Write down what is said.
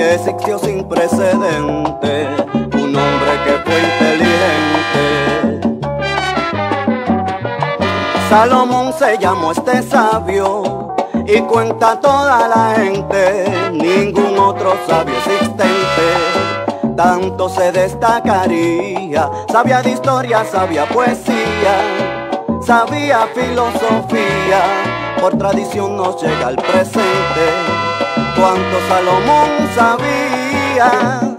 existió sin precedente, un hombre que fue inteligente. Salomón se llamó este sabio y cuenta toda la gente, ningún otro sabio existente tanto se destacaría. Sabía de historia, sabía poesía, sabía filosofía, por tradición nos llega al presente cuanto Salomón sabía.